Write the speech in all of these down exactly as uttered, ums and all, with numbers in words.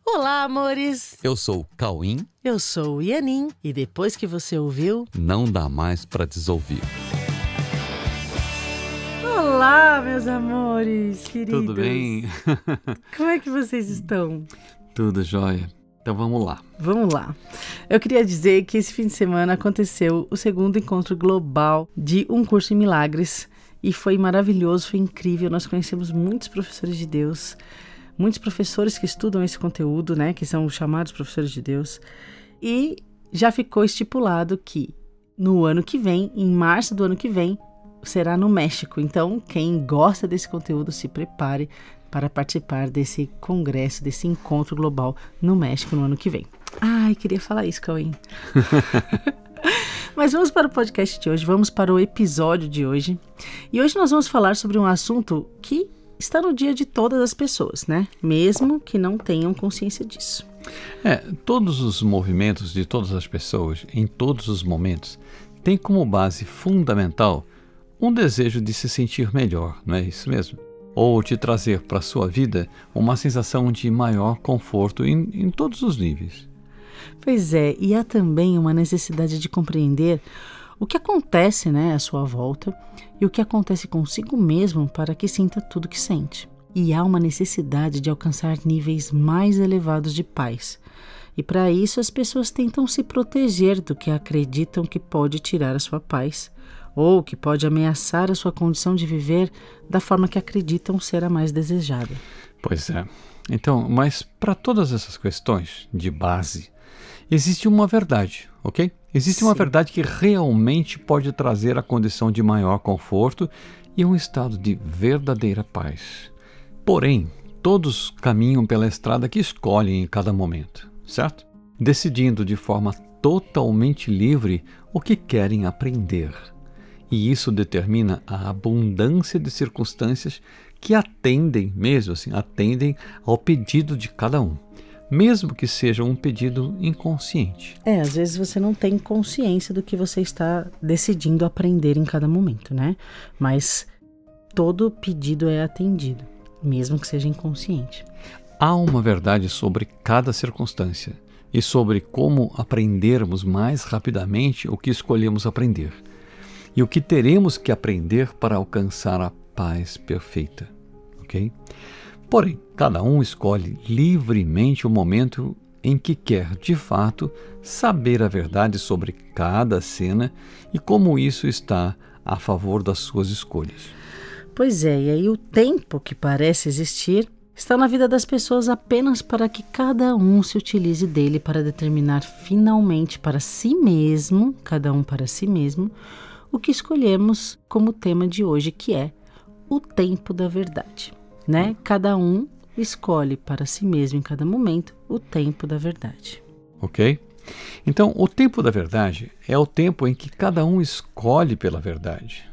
Olá, amores! Eu sou o Cauim. Eu sou o Ianin. E depois que você ouviu, não dá mais pra desouvir. Olá, meus amores, queridos! Tudo bem? Como é que vocês estão? Tudo jóia. Então vamos lá. Vamos lá. Eu queria dizer que esse fim de semana aconteceu o segundo encontro global de Um Curso em Milagres. E foi maravilhoso, foi incrível. Nós conhecemos muitos professores de Deus. Muitos professores que estudam esse conteúdo, né, que são chamados professores de Deus, e já ficou estipulado que no ano que vem, em março do ano que vem, será no México. Então, quem gosta desse conteúdo, se prepare para participar desse congresso, desse encontro global no México no ano que vem. Ai, queria falar isso, Cauim. Mas vamos para o podcast de hoje, vamos para o episódio de hoje. E hoje nós vamos falar sobre um assunto que está no dia de todas as pessoas, né? Mesmo que não tenham consciência disso. É, todos os movimentos de todas as pessoas, em todos os momentos, têm como base fundamental um desejo de se sentir melhor, não é isso mesmo? Ou de trazer para a sua vida uma sensação de maior conforto em, em todos os níveis. Pois é, e há também uma necessidade de compreender o que acontece, né, à sua volta e o que acontece consigo mesmo para que sinta tudo que sente. E há uma necessidade de alcançar níveis mais elevados de paz. E para isso as pessoas tentam se proteger do que acreditam que pode tirar a sua paz ou que pode ameaçar a sua condição de viver da forma que acreditam ser a mais desejada. Pois é. Então, mas para todas essas questões de base, existe uma verdade, ok? Existe Sim. uma verdade que realmente pode trazer a condição de maior conforto e um estado de verdadeira paz. Porém, todos caminham pela estrada que escolhem em cada momento, certo? Decidindo de forma totalmente livre o que querem aprender. E isso determina a abundância de circunstâncias que atendem, mesmo assim, atendem ao pedido de cada um. Mesmo que seja um pedido inconsciente. É, às vezes você não tem consciência do que você está decidindo aprender em cada momento, né? Mas todo pedido é atendido, mesmo que seja inconsciente. Há uma verdade sobre cada circunstância e sobre como aprendermos mais rapidamente o que escolhemos aprender e o que teremos que aprender para alcançar a paz perfeita, ok? Porém, cada um escolhe livremente o momento em que quer, de fato, saber a verdade sobre cada cena e como isso está a favor das suas escolhas. Pois é, e aí o tempo que parece existir está na vida das pessoas apenas para que cada um se utilize dele para determinar finalmente para si mesmo, cada um para si mesmo, o que escolhemos como tema de hoje, que é o tempo da verdade. Né? Cada um escolhe para si mesmo em cada momento o tempo da verdade. Ok? Então, o tempo da verdade é o tempo em que cada um escolhe pela verdade.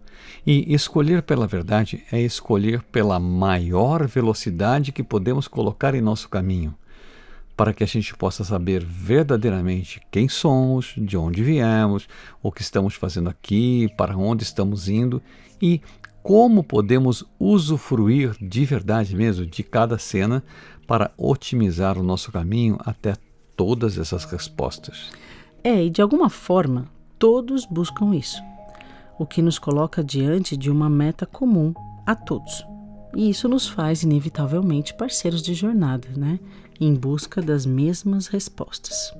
E escolher pela verdade é escolher pela maior velocidade que podemos colocar em nosso caminho, para que a gente possa saber verdadeiramente quem somos, de onde viemos, o que estamos fazendo aqui, para onde estamos indo e como podemos usufruir de verdade mesmo de cada cena para otimizar o nosso caminho até todas essas respostas. É, e de alguma forma, todos buscam isso, o que nos coloca diante de uma meta comum a todos. E isso nos faz, inevitavelmente, parceiros de jornada, né? Em busca das mesmas respostas.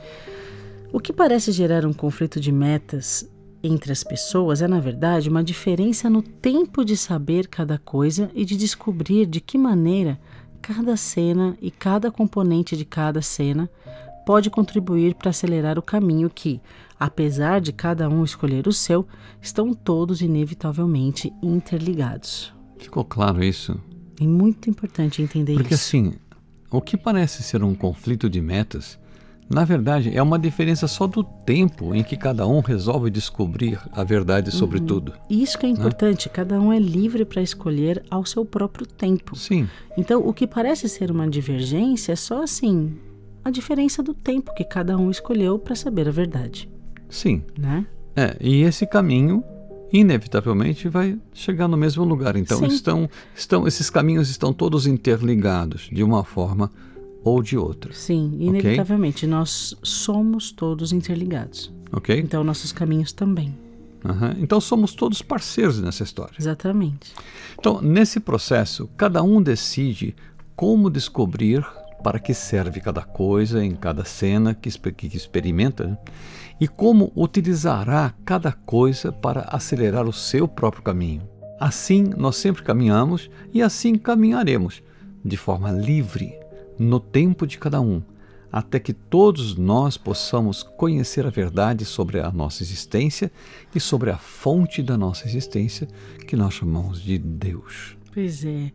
O que parece gerar um conflito de metas entre as pessoas é, na verdade, uma diferença no tempo de saber cada coisa e de descobrir de que maneira cada cena e cada componente de cada cena pode contribuir para acelerar o caminho que, apesar de cada um escolher o seu, estão todos inevitavelmente interligados. Ficou claro isso? É muito importante entender Porque, isso. Porque assim, o que parece ser um conflito de metas, na verdade, é uma diferença só do tempo em que cada um resolve descobrir a verdade sobre uhum. tudo. Isso que é importante, né? Cada um é livre para escolher ao seu próprio tempo. Sim. Então, o que parece ser uma divergência é só assim, a diferença do tempo que cada um escolheu para saber a verdade. Sim. Né? É, e esse caminho, inevitavelmente, vai chegar no mesmo lugar. Então, estão, estão, esses caminhos estão todos interligados de uma forma ou de outra. Sim, inevitavelmente. Okay? Nós somos todos interligados. Ok? Então, nossos caminhos também. Uhum. Então, somos todos parceiros nessa história. Exatamente. Então, nesse processo, cada um decide como descobrir para que serve cada coisa em cada cena que, que experimenta, né? E como utilizará cada coisa para acelerar o seu próprio caminho. Assim, nós sempre caminhamos e assim caminharemos, de forma livre, no tempo de cada um, até que todos nós possamos conhecer a verdade sobre a nossa existência e sobre a fonte da nossa existência, que nós chamamos de Deus. Pois é.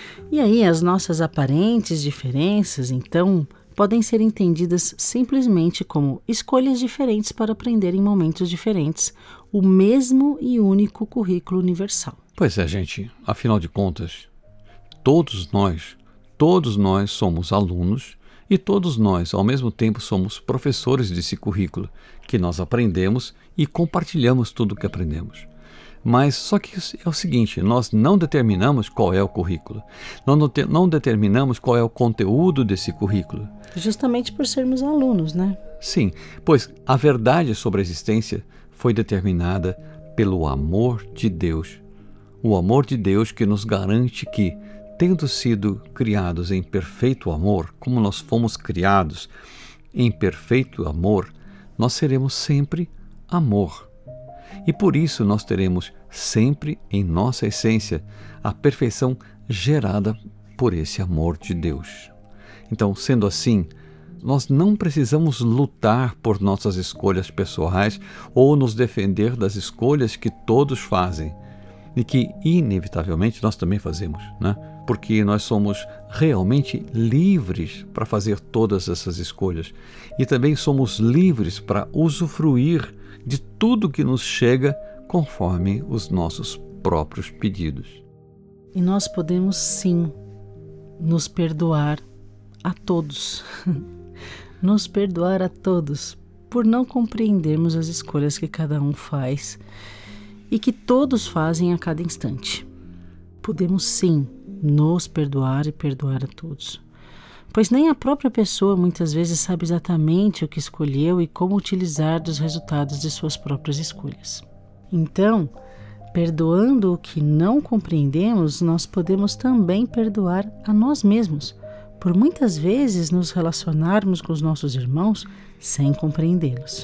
E aí, as nossas aparentes diferenças, então, podem ser entendidas simplesmente como escolhas diferentes para aprender em momentos diferentes o mesmo e único currículo universal. Pois é, gente. Afinal de contas, todos nós, todos nós somos alunos e todos nós, ao mesmo tempo, somos professores desse currículo que nós aprendemos e compartilhamos tudo o que aprendemos. Mas só que é o seguinte, nós não determinamos qual é o currículo. Nós não, te, não determinamos qual é o conteúdo desse currículo. Justamente por sermos alunos, né? Sim, pois a verdade sobre a existência foi determinada pelo amor de Deus. O amor de Deus que nos garante que, tendo sido criados em perfeito amor, como nós fomos criados em perfeito amor, nós seremos sempre amor. E por isso nós teremos sempre em nossa essência a perfeição gerada por esse amor de Deus. Então, sendo assim, nós não precisamos lutar por nossas escolhas pessoais ou nos defender das escolhas que todos fazem e que, inevitavelmente, nós também fazemos, né? Porque nós somos realmente livres para fazer todas essas escolhas e também somos livres para usufruir de tudo que nos chega conforme os nossos próprios pedidos. E nós podemos sim nos perdoar a todos, nos perdoar a todos por não compreendermos as escolhas que cada um faz e que todos fazem a cada instante. Podemos sim nos perdoar e perdoar a todos. Pois nem a própria pessoa muitas vezes sabe exatamente o que escolheu e como utilizar dos resultados de suas próprias escolhas. Então, perdoando o que não compreendemos, nós podemos também perdoar a nós mesmos, por muitas vezes nos relacionarmos com os nossos irmãos sem compreendê-los.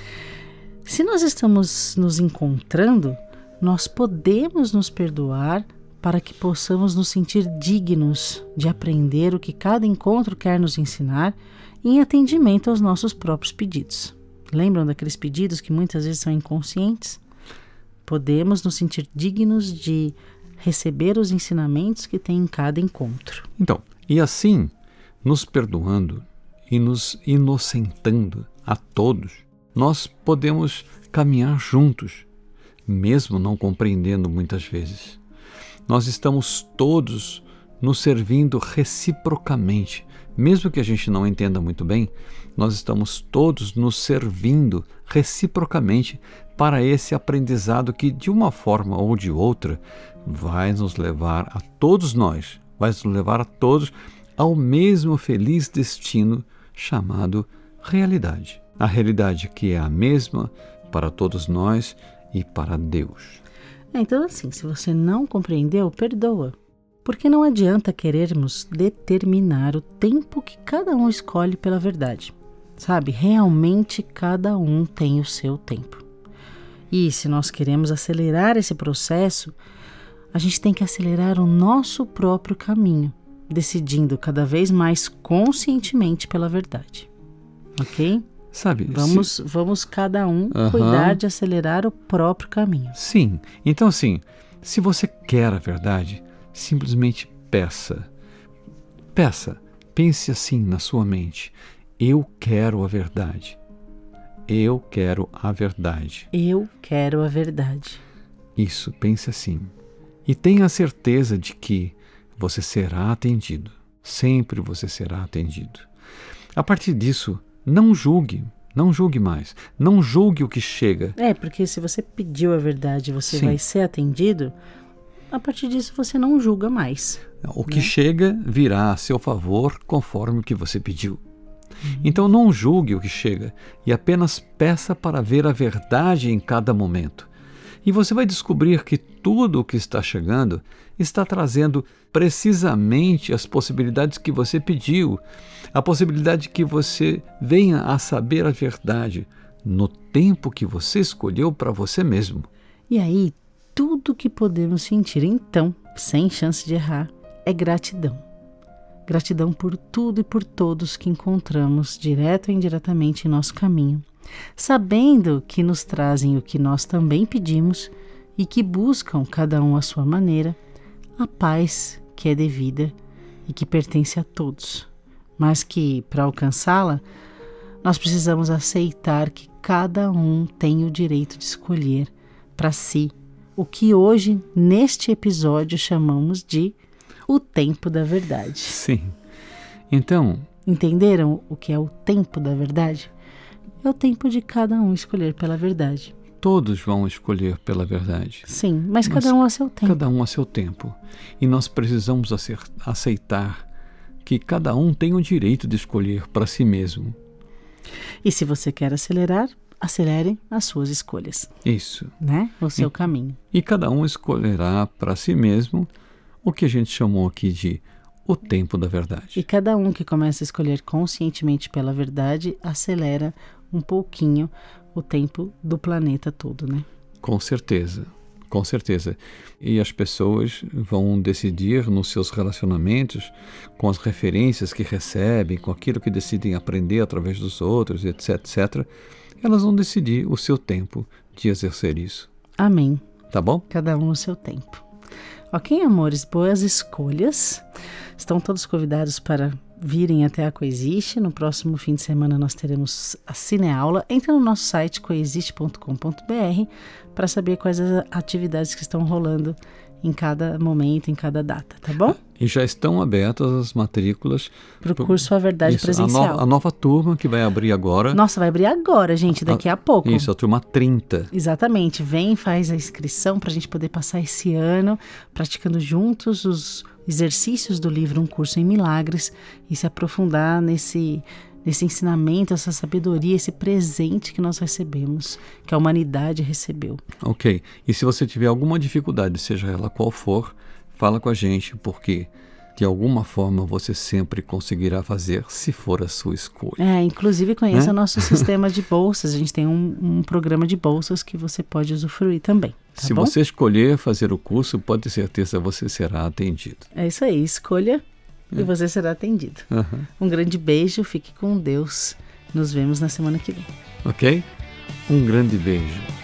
Se nós estamos nos encontrando, nós podemos nos perdoar para que possamos nos sentir dignos de aprender o que cada encontro quer nos ensinar em atendimento aos nossos próprios pedidos. Lembram daqueles pedidos que muitas vezes são inconscientes? Podemos nos sentir dignos de receber os ensinamentos que tem em cada encontro. Então, e assim, nos perdoando e nos inocentando a todos, nós podemos caminhar juntos, mesmo não compreendendo muitas vezes. Nós estamos todos nos servindo reciprocamente. Mesmo que a gente não entenda muito bem, nós estamos todos nos servindo reciprocamente para esse aprendizado que, de uma forma ou de outra, vai nos levar a todos nós, vai nos levar a todos ao mesmo feliz destino chamado realidade. A realidade que é a mesma para todos nós e para Deus. Então, assim, se você não compreendeu, perdoa. Porque não adianta querermos determinar o tempo que cada um escolhe pela verdade. Sabe, realmente cada um tem o seu tempo. E se nós queremos acelerar esse processo, a gente tem que acelerar o nosso próprio caminho, decidindo cada vez mais conscientemente pela verdade. Ok? Sabe, vamos, se... vamos cada um uhum. cuidar de acelerar o próprio caminho. Sim, então assim, se você quer a verdade, simplesmente peça. Peça, pense assim na sua mente. Eu quero a verdade. Eu quero a verdade. Eu quero a verdade. Isso, pense assim. E tenha a certeza de que você será atendido. Sempre você será atendido. A partir disso, não julgue, não julgue mais, não julgue o que chega. É, porque se você pediu a verdade e você Sim. vai ser atendido, a partir disso você não julga mais. O que né? chega virá a seu favor conforme o que você pediu. Uhum. Então não julgue o que chega e apenas peça para ver a verdade em cada momento. E você vai descobrir que tudo o que está chegando está trazendo precisamente as possibilidades que você pediu, a possibilidade que você venha a saber a verdade no tempo que você escolheu para você mesmo. E aí, tudo que podemos sentir então, sem chance de errar, é gratidão. Gratidão por tudo e por todos que encontramos, direto ou indiretamente, em nosso caminho, sabendo que nos trazem o que nós também pedimos e que buscam, cada um à sua maneira, a paz que é devida e que pertence a todos, mas que, para alcançá-la, nós precisamos aceitar que cada um tem o direito de escolher para si o que hoje, neste episódio, chamamos de o tempo da verdade. Sim. Então... Entenderam o que é o tempo da verdade? É o tempo de cada um escolher pela verdade. Todos vão escolher pela verdade. Sim, mas, mas cada um a seu tempo. Cada um a seu tempo. E nós precisamos aceitar que cada um tem o direito de escolher para si mesmo. E se você quer acelerar, acelere as suas escolhas. Isso. Né? O seu e, caminho. E cada um escolherá para si mesmo o que a gente chamou aqui de o tempo da verdade. E cada um que começa a escolher conscientemente pela verdade, acelera um pouquinho o tempo do planeta todo, né? Com certeza, com certeza. E as pessoas vão decidir nos seus relacionamentos, com as referências que recebem, com aquilo que decidem aprender através dos outros, etc, etcétera, elas vão decidir o seu tempo de exercer isso. Amém. Tá bom? Cada um no seu tempo. Ok, amores, boas escolhas. Estão todos convidados para virem até a Coexiste. No próximo fim de semana nós teremos a cineaula. Entra no nosso site coexiste ponto com ponto b r para saber quais as atividades que estão rolando em cada momento, em cada data, tá bom? E já estão abertas as matrículas para o curso A Verdade isso, Presencial. A, no, a nova turma que vai abrir agora. Nossa, vai abrir agora, gente, daqui a, a pouco. Isso, a turma trinta. Exatamente. Vem, faz a inscrição para a gente poder passar esse ano praticando juntos os exercícios do livro Um Curso em Milagres e se aprofundar nesse, nesse ensinamento, essa sabedoria, esse presente que nós recebemos, que a humanidade recebeu. Ok. E se você tiver alguma dificuldade, seja ela qual for, fala com a gente, porque de alguma forma você sempre conseguirá fazer, se for a sua escolha. É, inclusive conheça né? o nosso sistema de bolsas. A gente tem um, um programa de bolsas que você pode usufruir também. Tá se bom? você escolher fazer o curso, pode ter certeza que você será atendido. É isso aí, escolha é. e você será atendido. Uhum. Um grande beijo, fique com Deus. Nos vemos na semana que vem. Ok? Um grande beijo.